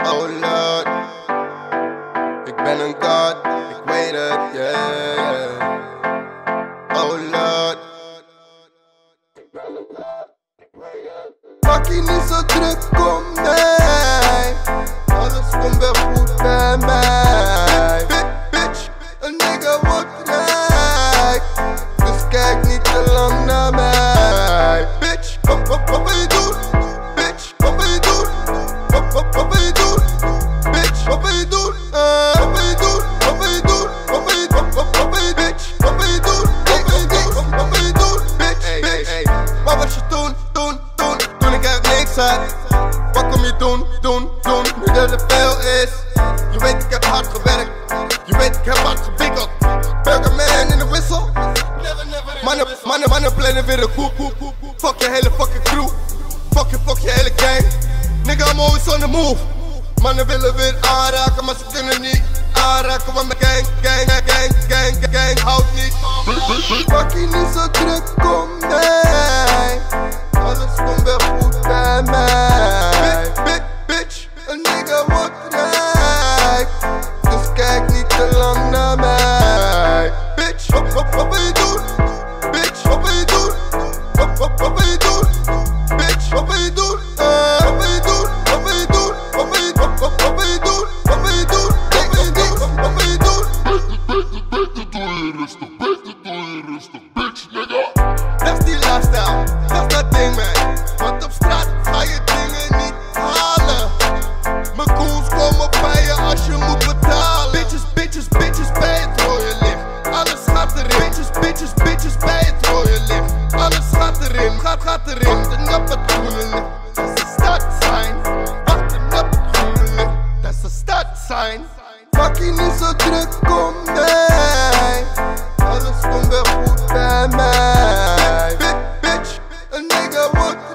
Oh Lord, ik ben een god, ik weet het, yeah. Oh Lord, ik ben een god, ik weet het. Maak je niet zo druk om mij, alles komt weer goed bij mij. Bitch, een nigga wordt rijk, dus kijk niet te lang naar mij. Bitch, wat wil je doen? Bitch, wat wil je doen? Wat wil je doen? Bitch, wat wil je doen? Wat wil je doen? Wat wil je doen? Wat wil je doen? Wat wil je bitch? Wat wil je doen? Wat wil je doen? Wat wil je doen? Bitch, bitch. Wat was je toen ik er niks had? Wat kom je doen? Nu dat er veel is. Je weet ik heb hard gewerkt. Je weet ik heb hard gewikkeld. Burgamn in de wissel. Mannen plannen weer een koep. Fuck je hele fucking crew. Fuck je hele gang. Nigga, I'm always on the move. Mannen willen weer aanraken, maar ze kunnen niet aanraken. Want mijn gang houdt niet. Pak je niet zo druk om mij, alles komt weer goed bij mij. Bitch, een nigga wordt rijk, dus kijk niet te lang naar mij. Bitch, wat wil je doen? Bitch, wat wil je doen? Wat wil je doen? Bitch, wat wil je doen? Wat wil je doen? Wat wil je doen? Wat wil je doen? Wat wil je doen? Wat wil je doen? Wat wil je doen? Wat wil je doen? Beter doe je rustig, bitch, nigga. Dat is die lifestyle, dat is dat ding, man. Want op straat ga je dingen niet halen. Mijn goons komen bij je als je moet betalen. Bitches bij het rode licht. Alles gaat erin. Bitches bij het rode licht. Alles gaat erin, gaat erin. Wachten op het groene licht, dat is een startsign. Wachten op het groene licht, dat is een startsign. Maak je niet zo druk om mij, alles komt weer goed bij mij. Bitch, een nigga wordt